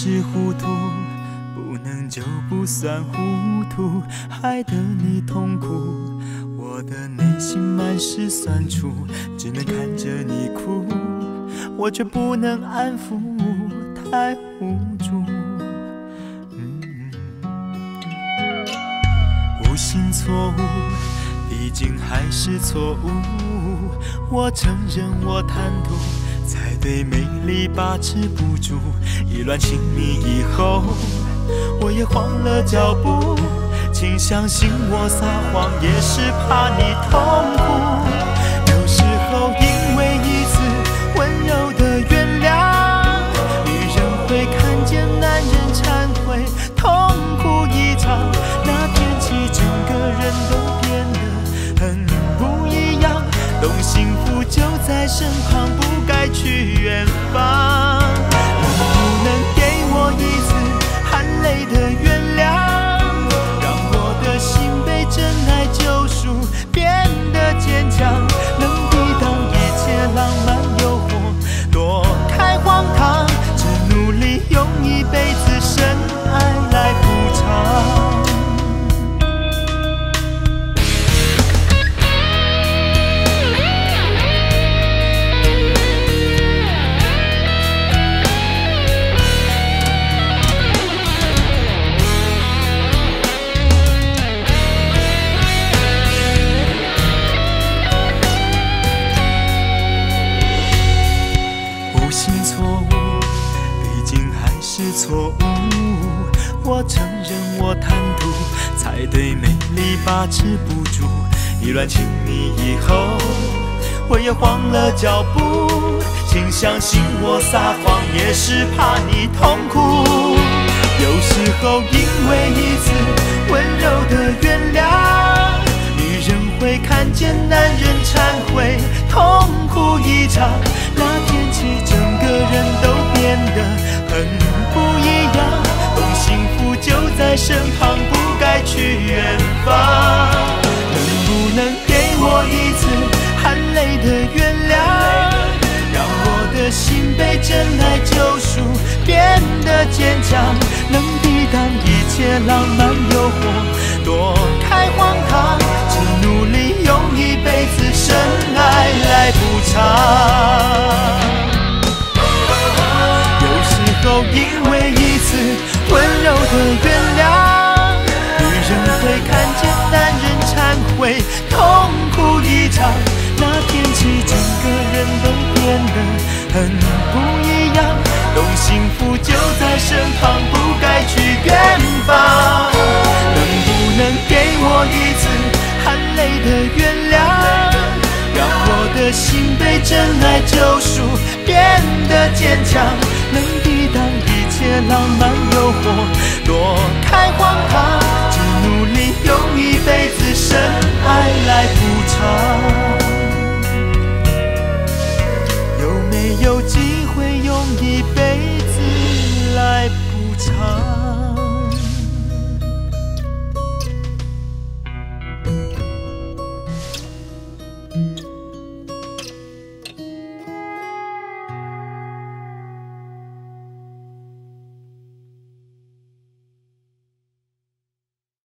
是糊涂，不能就不算糊涂，害得你痛苦。我的内心满是酸楚，只能看着你哭，我却不能安抚，太无助。无心错误，毕竟还是错误。我承认我贪图，才对美丽把持不住。意乱情迷以后，我也慌了脚步。请相信我，撒谎也是怕你痛苦。有时候因为一次温柔的原谅，女人会看见男人忏悔，痛苦一场。那天起，整个人都变得很不一样。懂幸福就在身旁，不该去远方。能不能给我一次含泪的原谅？心被真爱救赎，变得坚强，能抵挡一切浪漫诱惑，躲开荒唐，只努力用一辈子深爱来补偿。错误，我承认我贪图，才对美丽把持不住。意乱情迷以后，我也慌了脚步。请相信我，撒谎也是怕你痛苦。有时候因为一次温柔的原谅，女人会看见男人忏悔，痛苦一场。那天起，整个人都变得很不一样，懂幸福就在身旁，不该去远方。能不能给我一次含泪的原谅，让我的心被真爱救赎，变得坚强，能抵挡一切浪漫诱惑，躲开荒唐，只努力用一辈子深爱来补偿。因为一次温柔的原谅，女人会看见男人忏悔，痛苦一场。那天起，整个人都变得很不一样，懂幸福就在身旁，不该去远方。能不能给我一次含泪的原谅，让我的心被真爱救赎，变得坚强，能抵挡一切浪漫诱惑，躲开荒唐，